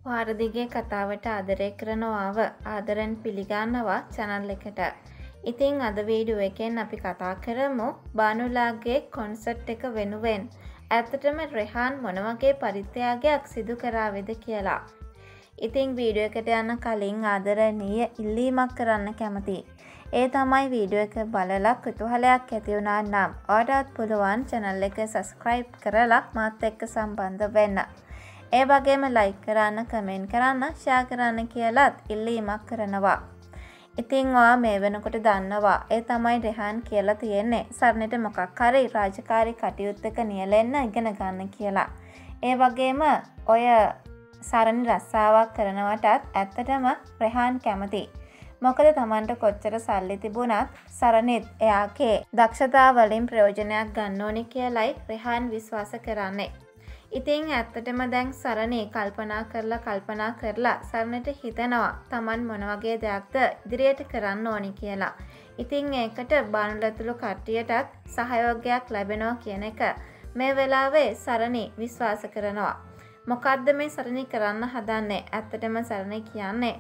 පාර දිගේ කතාවට ආදරය කරනවාව ආදරෙන් පිළිගන්නවා channel එකට. ඉතින් අද වීඩියෝ එකෙන් අපි කතා කරමු බානුලාගේ කොන්සර්ට් එක වෙනුවෙන් ඇත්තටම රෙහාන් මොන වගේ පරිත්‍යාගයක් සිදු කරාවේද කියලා. ඉතින් වීඩියෝ එකට යන්න කලින් ආදරණීය ඉල්ලීමක් කරන්න කැමතියි. ඒ තමයි වීඩියෝ එක බලලා කුතුහලයක් ඇති වුණා නම් ඔයාලටත් පුළුවන් channel එක subscribe කරලා මාත් එක්ක සම්බන්ධ වෙන්න. ඒ වගේම like කරන්න, comment කරන්න, share කරන්න කියලාත් ඉල්ලීමක් කරනවා. ඉතින් ඔයා මේ වෙනකොට දන්නවා ඒ තමයි රෙහාන් කියලා තියෙන්නේ සරණට මොකක් හරි රාජකාරී කටයුත්තක නියැලෙන්න ඉගෙන ගන්න කියලා. ඒ වගේම ඔය සරණ රස්සාවක් කරනවටත් ඇත්තටම රෙහාන් කැමතියි. මොකද Tamanට කොච්චර සල්ලි තිබුණත් සරණෙත් එයාගේ දක්ෂතාව වලින් ප්‍රයෝජනයක් ගන්න ඕනි කියලයි රෙහාන් විශ්වාස කරන්නේ. ඉතින් ඇත්තටම දැන් සරණේ කල්පනා කරලා සරණට හිතෙනවා Taman මොන වගේ දෙයක්ද ඉදිරියට කරන්න ඕනි කියලා. ඉතින් ඒකට බානුලතුළු කට්ටියටත් සහයෝගයක් ලැබෙනවා කියන එක මේ වෙලාවේ සරණි විශ්වාස කරනවා. මොකද්ද මේ සරණි කරන්න හදන්නේ? ඇත්තටම සරණි කියන්නේ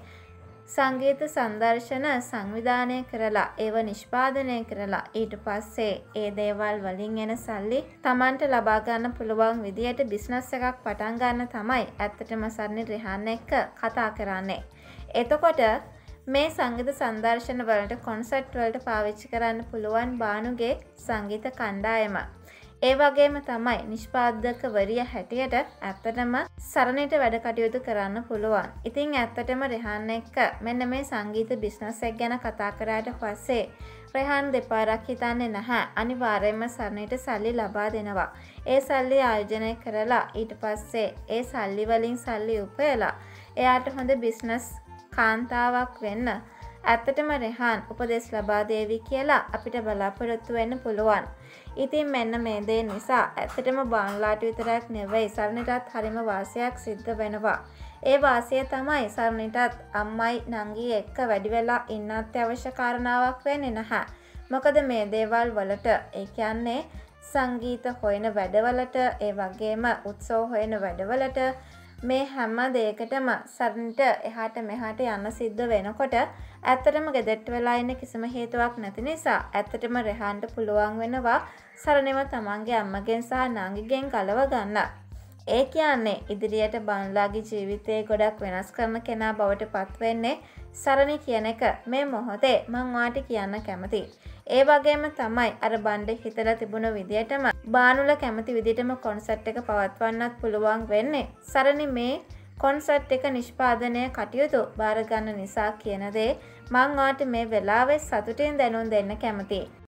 සංගීත සංදර්ශන සංවිධානය කරලා ඒව නිෂ්පාදනය කරලා ඊට පස්සේ ඒ දේවල් වලින් එන සල්ලි Tamanට ලබා ගන්න පුළුවන් විදියට බිස්නස් එකක් පටන් ගන්න තමයි ඇත්තටම සරණි රෙහාන් එක්ක කතා කරන්නේ. එතකොට මේ සංගීත සංදර්ශන වලට කොන්සර්ට් වලට පාවිච්චි කරන්න පුළුවන් බානුගේ සංගීත කණ්ඩායම. ඒ වගේම තමයි නිෂ්පාදකවරිය හැටියට ඇත්තටම සරණට වැඩ කටයුතු කරන්න පුළුවන්. ඉතින් ඇත්තටම රෙහාන් එක්ක මෙන්න මේ සංගීත බිස්නස් එක ගැන කතා කරාට පස්සේ රෙහාන් දෙපාරක් හිතන්නේ නැහැ. අනිවාර්යයෙන්ම සරණට සල්ලි ලබා දෙනවා. ඒ සල්ලි ආයෝජනය කරලා ඊට පස්සේ ඒ සල්ලි වලින් සල්ලි උපයලා එයාට හොඳ බිස්නස් කාන්තාවක් වෙන්න ඇත්තටම රෙහාන් උපදෙස් ලබා දේවි කියලා අපිට බලාපොරොත්තු වෙන්න පුළුවන්. ඉතින් මෙන්න මේ දේ නිසා ඇත්තටම බානුලාට විතරක් නෙවෙයි සරණටත් හරිම වාසියක් සිද්ධ වෙනවා. ඒ වාසිය තමයි සරණටත් අම්මයි නංගි එක්ක වැඩි වෙලා ඉන්නත් අවශ්‍ය කාරණාවක් වෙන්නේ නැහැ. මොකද මේ දේවල් වලට ඒ කියන්නේ සංගීත හොයන වැඩවලට ඒ වගේම උත්සව හොයන වැඩවලට මේ හැම දෙයකටම සරණට එහාට මෙහාට යන්න සිද්ධ වෙනකොට ඇත්තටම ගෙදරට වෙලා ඉන්න කිසිම හේතුවක් නැති නිසා ඇත්තටම රෙහාන්ට පුළුවන් වෙනවා සරණෙම තමන්ගේ අම්මගෙන් සහ නංගිගෙන් ගලව ගන්න. ඒ කියන්නේ ඉදිරියට බානුලාගේ ජීවිතේ ගොඩක් වෙනස් කරන කෙනා බවට පත් වෙන්නේ සරණි කියන එක මේ මොහොතේ මම ඔයාලට කියන්න කැමතියි. ඒ වගේම තමයි අර බණ්ඩේ හිතලා තිබුණ විදියටම බානුලා කැමති විදියටම කොන්සර්ට් එක පවත්වන්නත් පුළුවන් වෙන්නේ සරණි මේ කොන්සර්ට් එක නිෂ්පාදනය කටයුතු බාර ගන්න නිසා කියන දේ මම ඔයාලට මේ වෙලාවේ සතුටින් දැනුම් දෙන්න කැමතියි.